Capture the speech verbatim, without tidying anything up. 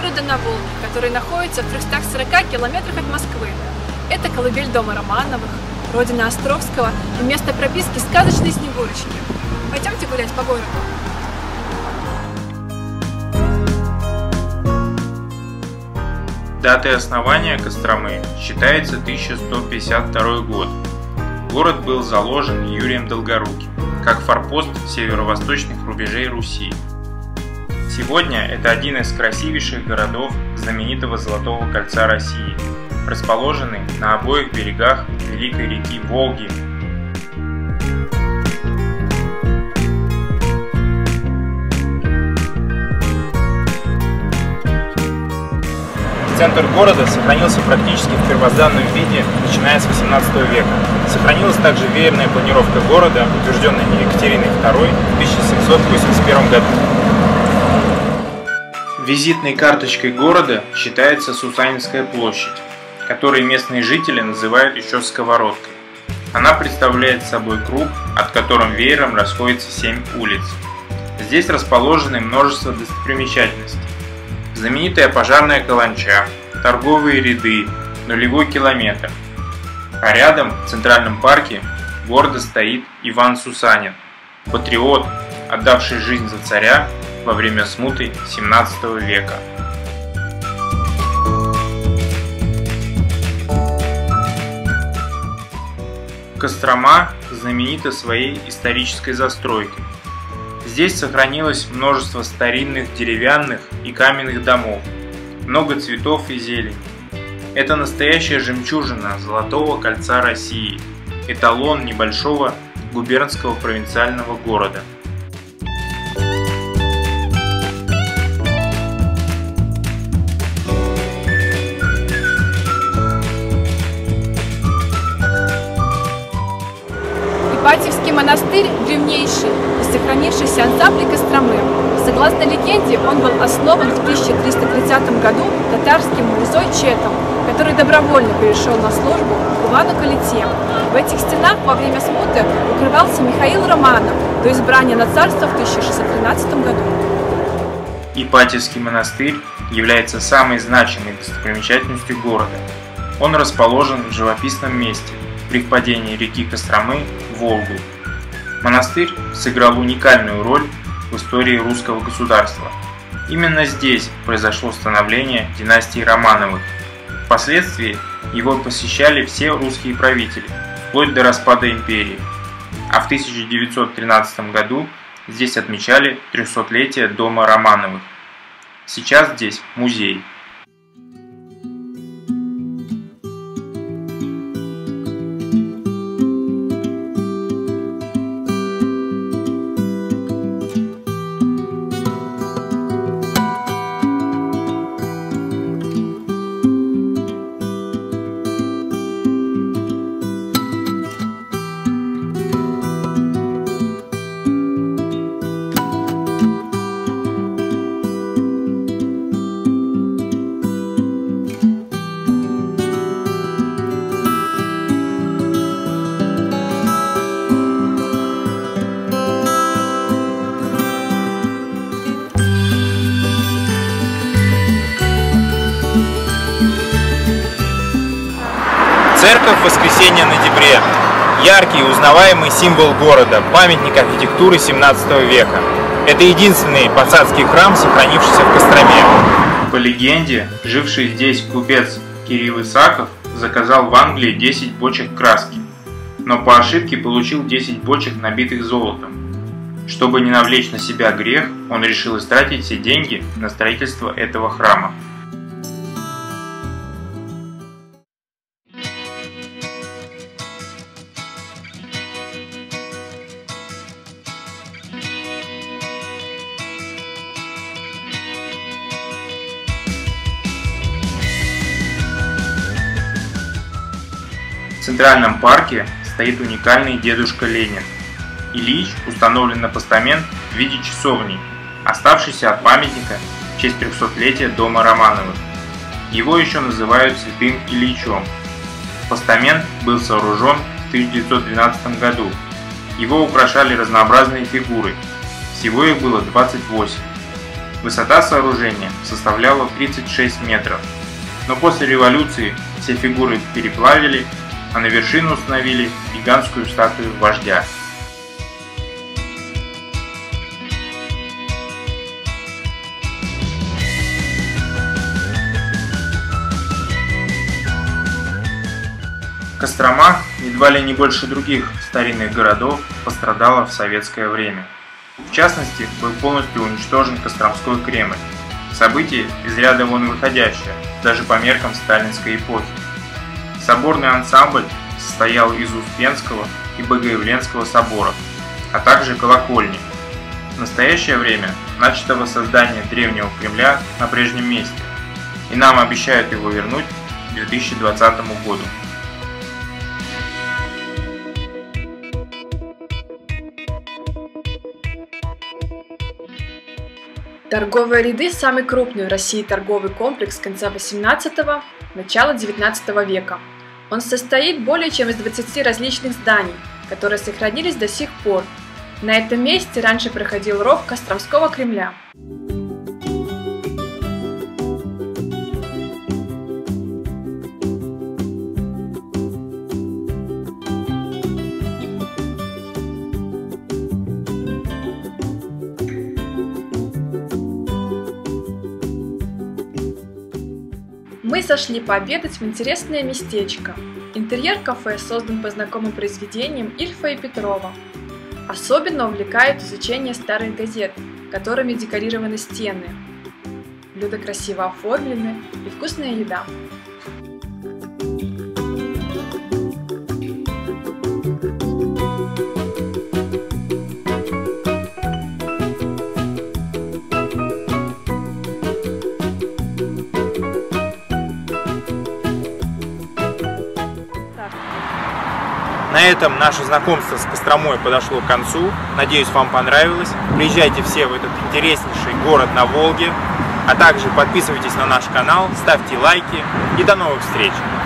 города на Волге, который находится в трёхстах сорока километрах от Москвы. Это колыбель дома Романовых, родина Островского и место прописки сказочной Снегурочки. Пойдемте гулять по городу. Датой основания Костромы считается тысяча сто пятьдесят второй год. Город был заложен Юрием Долгоруким, как форпост северо-восточных рубежей Руси. Сегодня это один из красивейших городов знаменитого Золотого кольца России, расположенный на обоих берегах великой реки Волги. Центр города сохранился практически в первозданном виде, начиная с восемнадцатого века. Сохранилась также веерная планировка города, утвержденная Екатериной второй в тысяча семьсот восемьдесят первом году. Визитной карточкой города считается Сусанинская площадь, которую местные жители называют еще Сковородкой. Она представляет собой круг, от которым веером расходится семь улиц. Здесь расположены множество достопримечательностей. Знаменитая пожарная каланча, торговые ряды, нулевой километр. А рядом, в Центральном парке, гордо стоит Иван Сусанин, патриот, отдавший жизнь за царя во время смуты семнадцатого века. Кострома знаменита своей исторической застройкой. Здесь сохранилось множество старинных деревянных и каменных домов, много цветов и зелени. Это настоящая жемчужина Золотого кольца России, эталон небольшого губернского провинциального города. Ипатьевский монастырь – древнейший и сохранившийся ансамбль Костромы. Согласно легенде, он был основан в тысяча триста тридцатом году татарским мурзой Четом, который добровольно перешел на службу к Ивану Калите. В этих стенах во время смуты укрывался Михаил Романов до избрания на царство в тысяча шестьсот тринадцатом году. Ипатьевский монастырь является самой значимой достопримечательностью города. Он расположен в живописном месте, при впадении реки Костромы в Волгу. Монастырь сыграл уникальную роль в истории русского государства. Именно здесь произошло становление династии Романовых. Впоследствии его посещали все русские правители, вплоть до распада империи. А в тысяча девятьсот тринадцатом году здесь отмечали трехсотлетие дома Романовых. Сейчас здесь музей. Церковь Воскресения на Дебре – яркий и узнаваемый символ города, памятник архитектуры семнадцатого века. Это единственный посадский храм, сохранившийся в Костроме. По легенде, живший здесь купец Кирилл Исаков заказал в Англии десять бочек краски, но по ошибке получил десять бочек, набитых золотом. Чтобы не навлечь на себя грех, он решил истратить все деньги на строительство этого храма. В Центральном парке стоит уникальный дедушка Ленин. Ильич установлен на постамент в виде часовни, оставшейся от памятника в честь трехсотлетия дома Романовых. Его еще называют Святым Ильичом. Постамент был сооружен в тысяча девятьсот двенадцатом году. Его украшали разнообразные фигуры. Всего их было двадцать восемь. Высота сооружения составляла тридцать шесть метров, но после революции все фигуры переплавили, а на вершину установили гигантскую статую вождя. Кострома, едва ли не больше других старинных городов, пострадала в советское время. В частности, был полностью уничтожен Костромской Кремль. Событие из ряда вон выходящее, даже по меркам сталинской эпохи. Соборный ансамбль состоял из Успенского и Богоявленского соборов, а также колокольни. В настоящее время начато воссоздание древнего Кремля на прежнем месте, и нам обещают его вернуть к две тысячи двадцатому году. Торговые ряды – самый крупный в России торговый комплекс конца восемнадцатого – начала девятнадцатого века. Он состоит более чем из двадцати различных зданий, которые сохранились до сих пор. На этом месте раньше проходил ров Костромского Кремля. Мы сошли пообедать в интересное местечко. Интерьер кафе создан по знакомым произведениям Ильфа и Петрова. Особенно увлекает изучение старых газет, которыми декорированы стены. Блюда красиво оформлены и вкусная еда. На этом наше знакомство с Костромой подошло к концу. Надеюсь, вам понравилось. Приезжайте все в этот интереснейший город на Волге. А также подписывайтесь на наш канал, ставьте лайки и до новых встреч!